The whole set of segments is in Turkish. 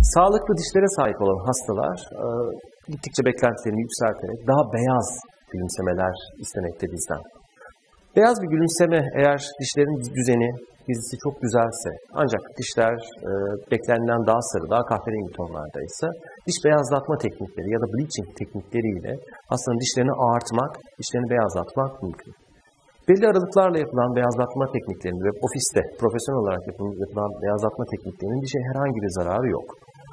Sağlıklı dişlere sahip olan hastalar gittikçe beklentilerini yükselterek daha beyaz gülümsemeler istemekte bizden. Beyaz bir gülümseme eğer dişlerin düzeni, dizisi çok güzelse ancak dişler beklenenden daha sarı, daha kahverengi tonlardaysa diş beyazlatma teknikleri ya da bleaching teknikleriyle hastanın dişlerini ağartmak, dişlerini beyazlatmak mümkün. Belli aralıklarla yapılan beyazlatma tekniklerinin ve ofiste profesyonel olarak yapılan beyazlatma tekniklerinin dişe herhangi bir zararı yok.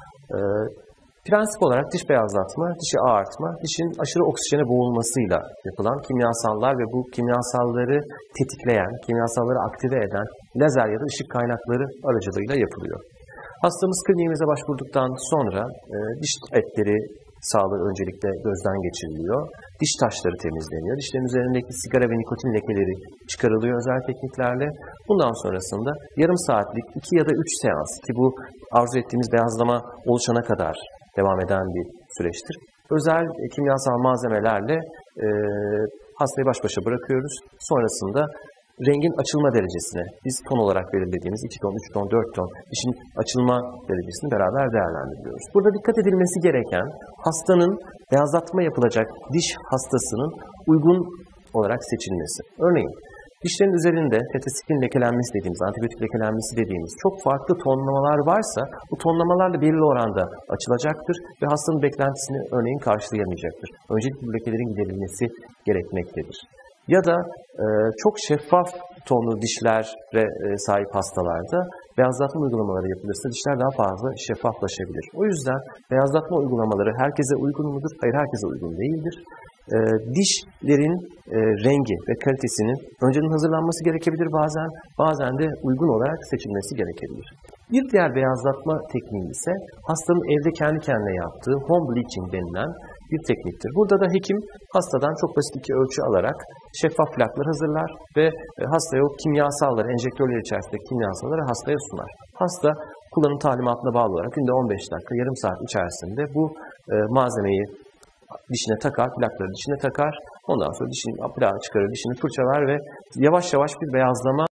Prensip olarak diş beyazlatma, dişi ağartma, dişin aşırı oksijene boğulmasıyla yapılan kimyasallar ve bu kimyasalları tetikleyen, kimyasalları aktive eden lazer ya da ışık kaynakları aracılığıyla yapılıyor. Hastamız kliniğimize başvurduktan sonra diş etleri sağlığı öncelikle gözden geçiriliyor. Diş taşları temizleniyor. Dişlerin üzerindeki sigara ve nikotin lekeleri çıkarılıyor özel tekniklerle. Bundan sonrasında yarım saatlik 2 ya da 3 seans ki bu arzu ettiğimiz beyazlama oluşana kadar devam eden bir süreçtir. Özel kimyasal malzemelerle hastayı baş başa bırakıyoruz. Sonrasında rengin açılma derecesine, biz ton olarak belirlediğimiz 2 ton, 3 ton, 4 ton dişin açılma derecesini beraber değerlendiriyoruz. Burada dikkat edilmesi gereken hastanın beyazlatma yapılacak diş hastasının uygun olarak seçilmesi. Örneğin dişlerin üzerinde tetrasiklin lekelenmesi dediğimiz, antibiyotik lekelenmesi dediğimiz çok farklı tonlamalar varsa bu tonlamalarla belirli oranda açılacaktır ve hastanın beklentisini örneğin karşılayamayacaktır. Öncelikle bu lekelerin giderilmesi gerekmektedir. Ya da çok şeffaf tonlu dişlere sahip hastalarda beyazlatma uygulamaları yapılırsa dişler daha fazla şeffaflaşabilir. O yüzden beyazlatma uygulamaları herkese uygun mudur? Hayır, herkese uygun değildir. Dişlerin rengi ve kalitesinin önceden hazırlanması gerekebilir bazen de uygun olarak seçilmesi gerekebilir. Bir diğer beyazlatma tekniği ise hastanın evde kendi kendine yaptığı home bleaching denilen bir tekniktir. Burada da hekim hastadan çok basit 2 ölçü alarak şeffaf plaklar hazırlar ve hastaya o kimyasalları, enjektörler içerisindeki kimyasalları hastaya sunar. Hasta kullanım talimatına bağlı olarak günde 15 dakika, yarım saat içerisinde bu malzemeyi dişine takar, plakları dişine takar. Ondan sonra plağı çıkarır, dişini fırçalar ve yavaş yavaş bir beyazlama